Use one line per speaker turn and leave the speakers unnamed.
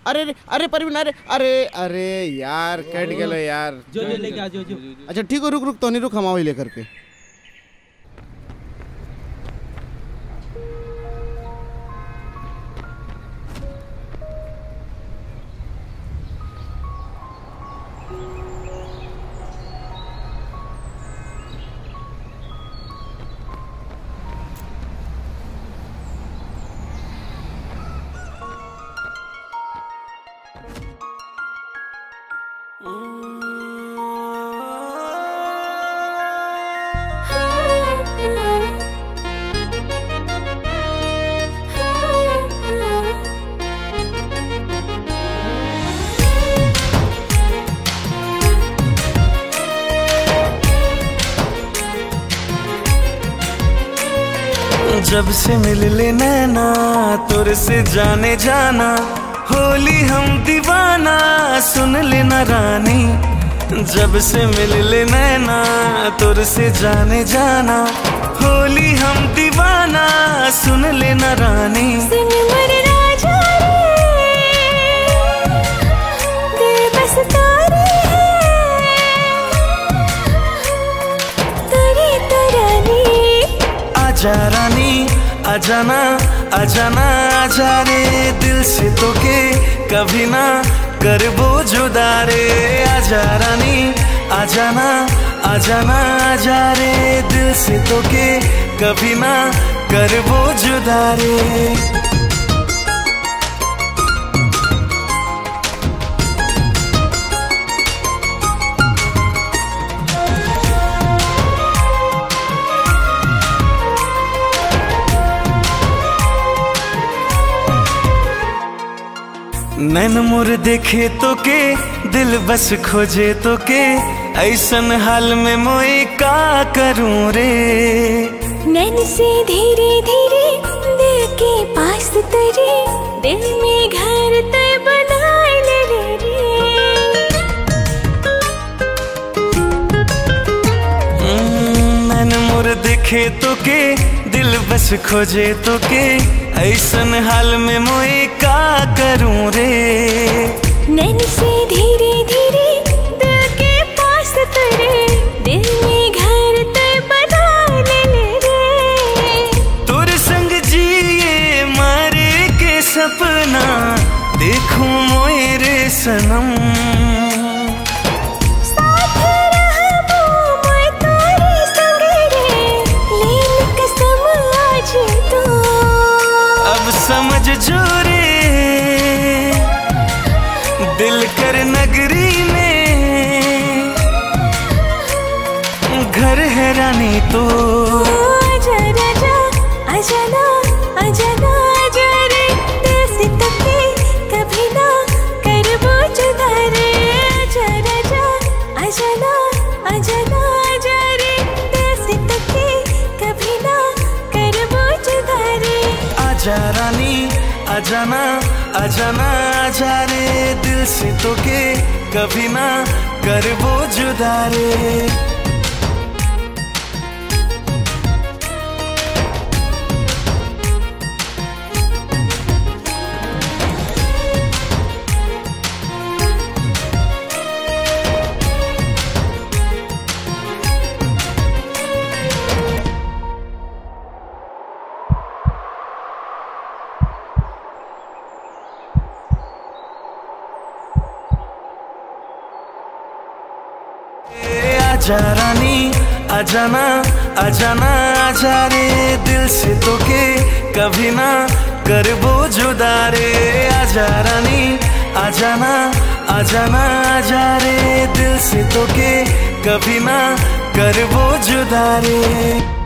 अरे अरे अरे परवीन, अरे अरे अरे यार कट गलो यार।
जो लेके आ जो।
अच्छा ठीक है, रुक रुक तो नहीं, रुक हम आओ लेकर के।
जब से मिल ले नैना तोर से जाने जाना, होली हम दीवाना सुन लेना रानी। जब से मिल ले नैना तोर से जाने जाना, होली हम दीवाना सुन लेना रानी। आजा रानी आजाना आजाना आजा रे, दिल से तो के कभी ना कर वो जुदा रे। आजा रानी आजाना आजाना आजा रे, दिल से तो के कभी ना कर वो जुदा रे। नैन मोर देखे तो के दिल बस खोजे तो के, ऐसन हाल में मोए का करूं रे।
नैन से धीरे धीरे दिल के पास तेरे, दिल में घर ते बनाए ले रे।
नैन मोर देखे तो के दिल बस खोजे तो के, ऐसन हाल में मोए का करूं रे।
नैन से धीरे धीरे दिल के पास तेरे, दिल में घर ते बना ले रे।
तोर संग जिए मारे के सपना देखूं मोए रे सनम। समझ जो रे दिल कर नगरी में घर है रानी तो।
आजा राजा आजाना आजाना आजा रे, दिल से तके कभी ना कर वो जुदा रे। आजा राजा आजाना आजाना आजा रे, दिल से तके कभी ना कर वो जुदा रे।
आजा रानी आजाना आजाना आजा रे, दिल से तो के कभी ना कर वो जुदा रे। आजा रानी आजाना आजाना आजा रे, दिल से तो के कभी ना कर वो जुदा रे। आजा रानी आजाना आजाना आजा रे, दिल से तो के कभी ना कर वो जुदा रे।